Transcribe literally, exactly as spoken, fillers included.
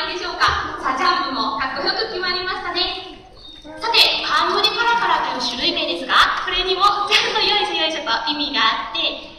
りでしょうか。さあ、ジャンプもかっこよく決まりましたね。さて、冠カラカラという種類名ですが、これにもちゃんとよいしょよいしょと意味があって、